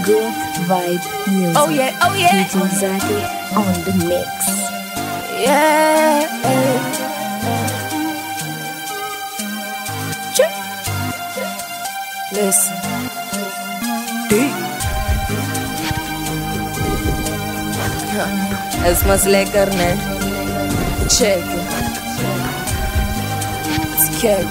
Good Vibe Music. Oh yeah, oh yeah. DJ Zaki on the mix. Yeah. Listen. Es más lekker, ne? Check it. It's cake.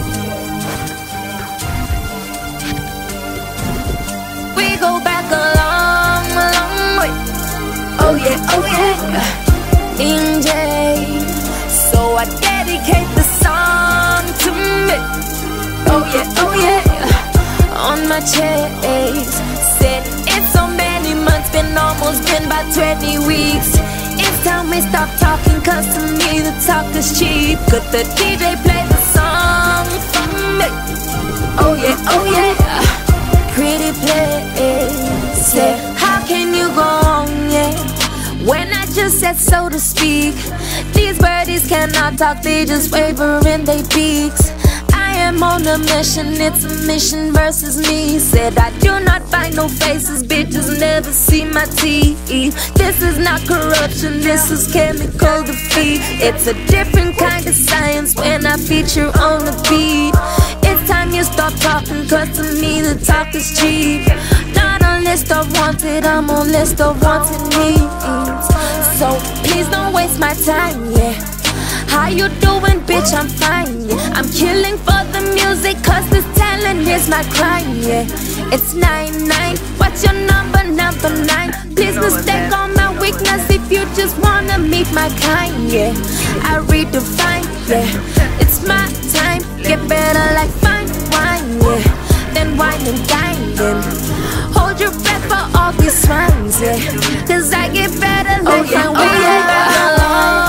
We go back a long, long way. Oh yeah, oh yeah. In J. So I dedicate the song to me. Oh yeah, oh yeah. On my chest. Said it's so many months, almost been about 20 weeks. It's time we stop talking, cause to me the talk is cheap. Could the DJ play the song for me? Oh yeah, oh yeah. Pretty place. Say, how can you go on, yeah, when I just said so to speak? These birdies cannot talk, they just waver in their beaks. I am on a mission, it's a mission versus me. Said I do not find no faces, bitches never see my teeth. This is not corruption, this is chemical defeat. It's a different kind of science when I feature on the beat. It's time you stop talking, cause to me the talk is cheap. Not on list of wanted, I'm on list of wanted needs. So please don't waste my time, yeah. How you doing, bitch? I'm fine, yeah. I'm killing for the music, cause this talent is my crime, yeah. It's 9-9, what's your number, number 9? Please mistake on my weakness if you just wanna meet my kind, yeah. I redefine, yeah. It's my time, get better like fine wine, yeah. Then wine and dine, then hold your breath for all these swines, yeah. Cause I get better like fine wine.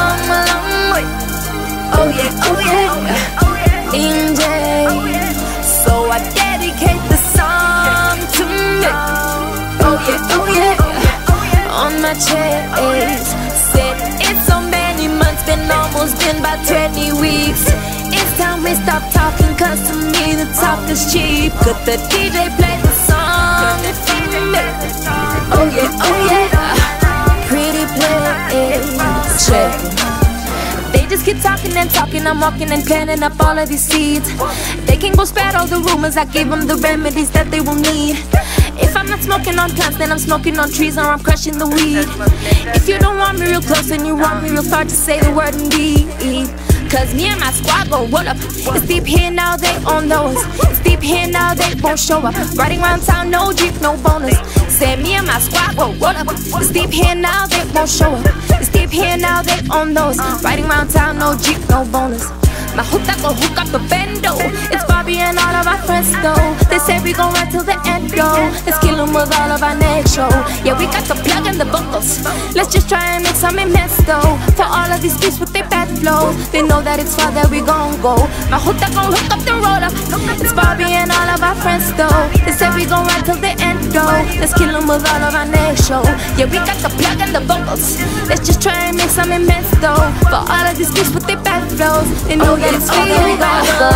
Oh yeah, oh yeah, in J. So I dedicate the song to me. Oh yeah, on my chest. Said it's so many months, almost been about 20 weeks. It's time we stop talking, cause to me the talk is cheap. Could the DJ play the song for me? Oh yeah, pretty place. Check it. They just keep talking and talking, I'm walking and planting up all of these seeds. They can go spread all the rumors, I give them the remedies that they will need. If I'm not smoking on plants, then I'm smoking on trees or I'm crushing the weed. If you don't want me real close and you want me real far, to say the word indeed. Cause me and my squad gon' roll up. It's deep here now, they on those. It's deep here now, they won't show up. Riding around town, no Jeep, no bonus. Say me and my squad gon' roll up. It's deep here now, they won't show up. It's deep here now, they on those. Riding around town, no Jeep, no bonus. My hooked up gon' hook up the bendo. It's Bobby and all of our friends though. They say we gon' ride till the end though. Let's kill them with all of our next show. Yeah, we got the plug and the vocals. Let's just try and make some immense though. For all of these beats with their bad flows, they know that it's far that we gon' go. My hooked up gon' hook up the roller. It's Bobby and all of our friends though. They say we gon' ride till the end though. Let's kill them with all of our next show. Yeah, we got the plug and the vocals. Let's just try and make some immense though. For all of these beats with their bad flows, they know that it's far that we gon' go.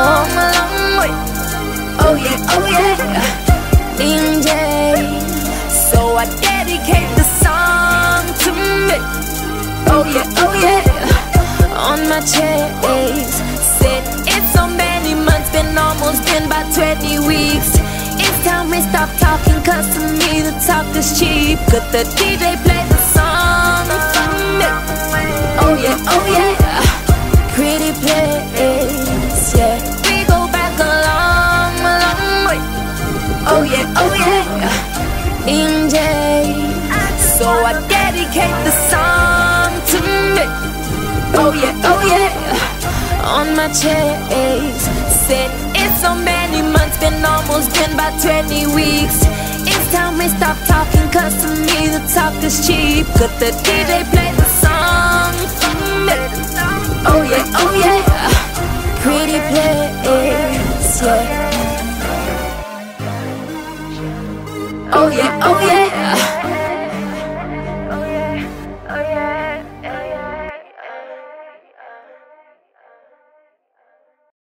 Oh yeah, in J. So I dedicate the song to me. Oh yeah, on my chest. Said it's so many months, almost been about 20 weeks. It's time we stop talking, cause to me the talk is cheap. Could the DJ play the song for me? Oh yeah, pretty place, yeah. We go back a long, long way. Oh yeah, in J. So I dedicate the song to me. Oh yeah, on my chest. Said it's so many months, almost been about 20 weeks. It's time we stop talking, cause to me the talk is cheap. Could the DJ play the song for me? Oh yeah, pretty place, yeah. Oh yeah,